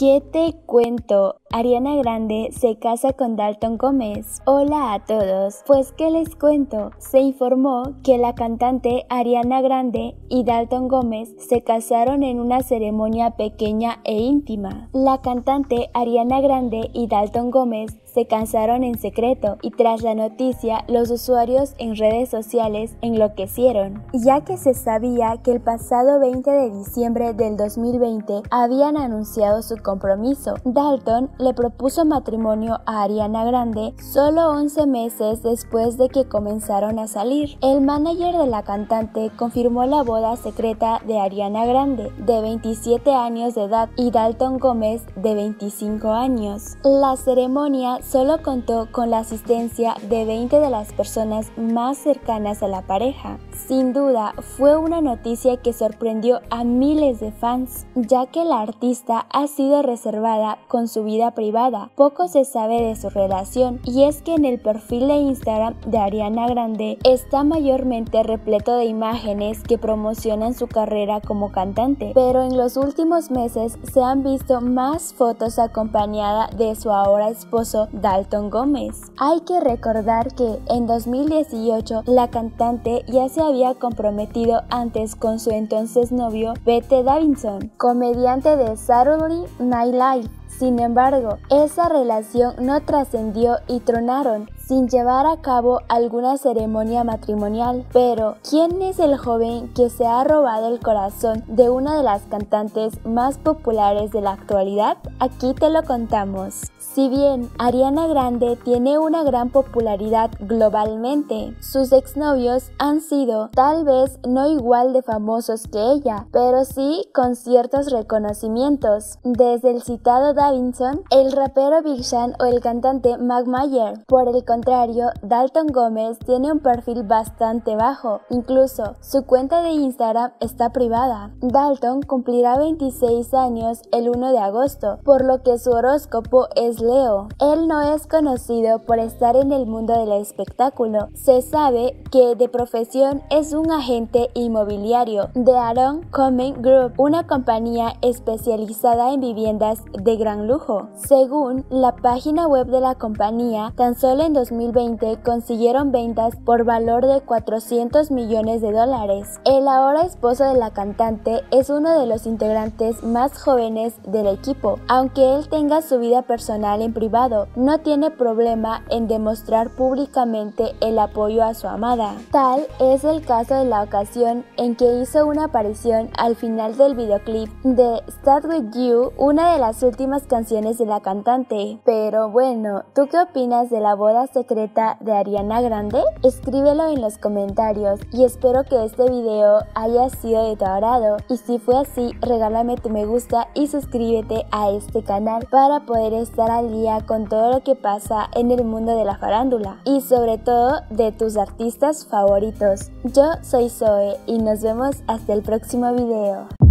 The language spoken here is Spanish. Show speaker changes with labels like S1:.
S1: ¿Qué te cuento? Ariana Grande se casa con Dalton Gómez. Hola a todos, pues ¿qué les cuento? Se informó que la cantante Ariana Grande y Dalton Gómez se casaron en una ceremonia pequeña e íntima. La cantante Ariana Grande y Dalton Gómez se casaron en secreto y tras la noticia los usuarios en redes sociales enloquecieron, ya que se sabía que el pasado 20 de diciembre del 2020 habían anunciado su compromiso. Dalton le propuso matrimonio a Ariana Grande solo 11 meses después de que comenzaron a salir. El manager de la cantante confirmó la boda secreta de Ariana Grande, de 27 años de edad, y Dalton Gómez, de 25 años. La ceremonia solo contó con la asistencia de 20 de las personas más cercanas a la pareja. Sin duda, fue una noticia que sorprendió a miles de fans, ya que la artista ha sido reservada con su vida privada. Poco se sabe de su relación, y es que en el perfil de Instagram de Ariana Grande está mayormente repleto de imágenes que promocionan su carrera como cantante, pero en los últimos meses se han visto más fotos acompañada de su ahora esposo Dalton Gómez. Hay que recordar que en 2018 la cantante ya se había comprometido antes con su entonces novio Pete Davidson, comediante de Saturday Night Live. Sin embargo, esa relación no trascendió y tronaron sin llevar a cabo alguna ceremonia matrimonial. Pero, ¿quién es el joven que se ha robado el corazón de una de las cantantes más populares de la actualidad? Aquí te lo contamos. Si bien Ariana Grande tiene una gran popularidad globalmente, sus exnovios han sido tal vez no igual de famosos que ella, pero sí con ciertos reconocimientos, desde el citado Davidson, el rapero Big Sean o el cantante Mac Miller. Por el contrario, Dalton Gómez tiene un perfil bastante bajo, incluso su cuenta de Instagram está privada. Dalton cumplirá 26 años el 1 de agosto, por lo que su horóscopo es Leo. Él no es conocido por estar en el mundo del espectáculo. Se sabe que de profesión es un agente inmobiliario de Aaron Comen Group, una compañía especializada en viviendas de gran lujo. Según la página web de la compañía, tan solo en 2020 consiguieron ventas por valor de $400 millones. El ahora esposo de la cantante es uno de los integrantes más jóvenes del equipo. Aunque él tenga su vida personal en privado, no tiene problema en demostrar públicamente el apoyo a su amada. Tal es el caso de la ocasión en que hizo una aparición al final del videoclip de Start With You, una de las últimas canciones de la cantante. Pero bueno, ¿tú qué opinas de la boda secreta de Ariana Grande? Escríbelo en los comentarios y espero que este video haya sido de tu agrado, y si fue así, regálame tu me gusta y suscríbete a este canal para poder estar al día con todo lo que pasa en el mundo de la farándula y sobre todo de tus artistas favoritos. Yo soy Zoe y nos vemos hasta el próximo video.